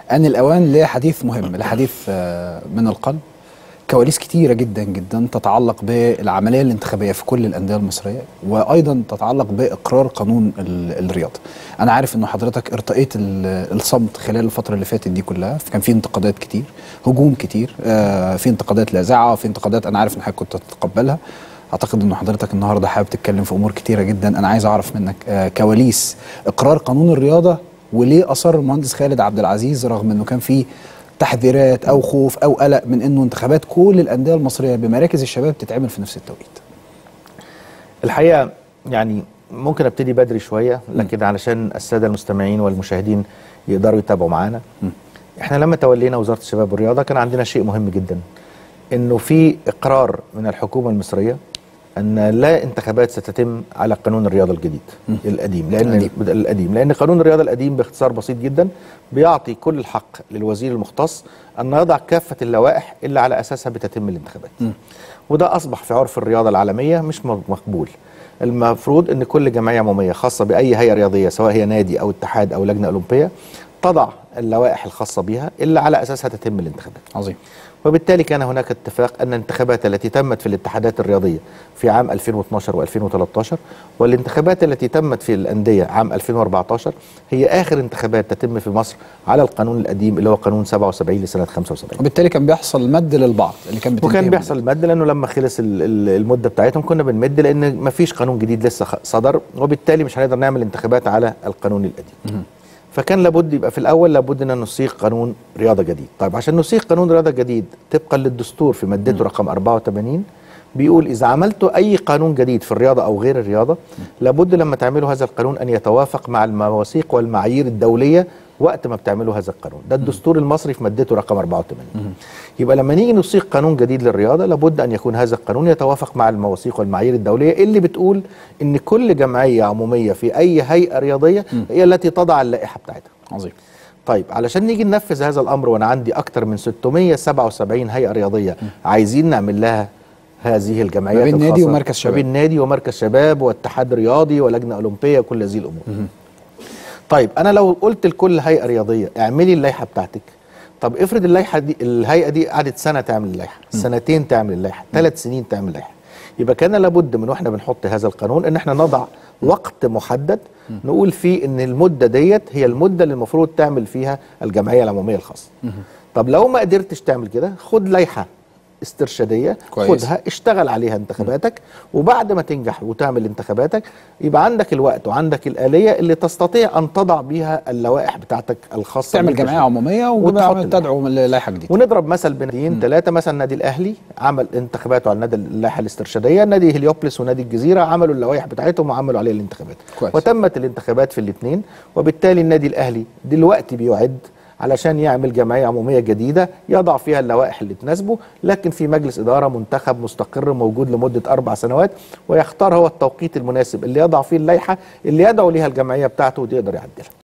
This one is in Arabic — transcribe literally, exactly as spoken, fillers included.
أن الأوان لحديث مهم، لحديث من القلب. كواليس كتيرة جدا جدا تتعلق بالعملية الانتخابية في كل الأندية المصرية، وأيضا تتعلق بإقرار قانون الرياضة. أنا عارف أنه حضرتك ارتقيت الصمت خلال الفترة اللي فاتت دي كلها، كان في انتقادات كتير، هجوم كتير، في انتقادات لاذعة، في انتقادات أنا عارف أن حضرتك كنت تتقبلها. أعتقد أن حضرتك النهاردة حابب تتكلم في أمور كتيرة جدا. أنا عايز أعرف منك كواليس إقرار قانون الرياضة، وليه أصر المهندس خالد عبد العزيز رغم أنه كان في تحذيرات او خوف او قلق من انه انتخابات كل الانديه المصريه بمراكز الشباب تتعمل في نفس التوقيت؟ الحقيقه يعني ممكن ابتدي بدري شويه، لكن علشان الساده المستمعين والمشاهدين يقدروا يتابعوا معانا. احنا لما تولينا وزاره الشباب والرياضه كان عندنا شيء مهم جدا، انه في اقرار من الحكومه المصريه ان لا انتخابات ستتم على قانون الرياضه الجديد م. القديم، لان القديم. القديم لان قانون الرياضه القديم باختصار بسيط جدا بيعطي كل الحق للوزير المختص ان يضع كافه اللوائح اللي على اساسها بتتم الانتخابات. م. وده اصبح في عرف الرياضه العالميه مش مقبول. المفروض ان كل جمعيه عموميه خاصه باي هيئه رياضيه سواء هي نادي او اتحاد او لجنه اولمبيه تضع اللوائح الخاصه بها اللي على اساسها تتم الانتخابات. عظيم. وبالتالي كان هناك اتفاق أن الانتخابات التي تمت في الاتحادات الرياضية في عام ألفين واثناشر وألفين وثلاثة عشر والانتخابات التي تمت في الأندية عام ألفين وأربعة عشر هي آخر انتخابات تتم في مصر على القانون القديم اللي هو قانون سبعة وسبعين لسنة خمسة وسبعين. وبالتالي كان بيحصل مد للبعض اللي كان وكان بيحصل مد لأنه لما خلص المدة بتاعتهم كنا بنمد لأن ما فيش قانون جديد لسه صدر، وبالتالي مش هنقدر نعمل انتخابات على القانون القديم. فكان لابد يبقى في الاول لابد ان نصيغ قانون رياضه جديد. طيب عشان نصيغ قانون رياضه جديد طبقا للدستور في مادته رقم أربعة وثمانين بيقول اذا عملتوا اي قانون جديد في الرياضه او غير الرياضه لابد لما تعملوا هذا القانون ان يتوافق مع المواثيق والمعايير الدوليه وقت ما بتعملوا هذا القانون. ده الدستور المصري في مادته رقم أربعة وثمانين. يبقى لما نيجي نصيغ قانون جديد للرياضه لابد ان يكون هذا القانون يتوافق مع المواثيق والمعايير الدوليه اللي بتقول ان كل جمعيه عموميه في اي هيئه رياضيه هي التي تضع اللائحه بتاعتها. عظيم. طيب علشان نيجي ننفذ هذا الامر وانا عندي اكتر من ستمائة وسبعة وسبعين هيئه رياضيه عايزين نعمل لها هذه الجمعيات الخاصه ما بين نادي ومركز شباب، ما بين نادي ومركز شباب واتحاد رياضي ولجنه اولمبيه وكل هذه الامور. مم. طيب انا لو قلت لكل هيئه رياضيه اعملي اللائحه بتاعتك، طب افرض اللائحه دي الهيئه دي قعدت سنه تعمل اللائحه، سنتين تعمل اللائحه، ثلاث سنين تعمل اللائحه، يبقى كان لابد من واحنا بنحط هذا القانون ان احنا نضع وقت محدد نقول فيه ان المده ديت هي المده اللي المفروض تعمل فيها الجمعيه العموميه الخاصه. طب لو ما قدرتش تعمل كده خد لائحه استرشاديه كويس. خدها اشتغل عليها انتخاباتك، وبعد ما تنجح وتعمل انتخاباتك يبقى عندك الوقت وعندك الآلية اللي تستطيع أن تضع بيها اللوائح بتاعتك الخاصة، تعمل جمعية عمومية وتدعو لائحة جديدة. ونضرب مثل بين ناديين ثلاثة، مثلا النادي الأهلي عمل انتخاباته على النادي اللائحة الاسترشادية، نادي هليوبلس ونادي الجزيرة عملوا اللوائح بتاعتهم وعملوا عليها الانتخابات كويس. وتمت الانتخابات في الاثنين، وبالتالي النادي الأهلي دلوقتي بيعد علشان يعمل جمعية عمومية جديدة يضع فيها اللوائح اللي تناسبه، لكن في مجلس إدارة منتخب مستقر موجود لمدة أربع سنوات ويختار هو التوقيت المناسب اللي يضع فيه اللائحة اللي يدعو ليها الجمعية بتاعته ويقدر يعدلها.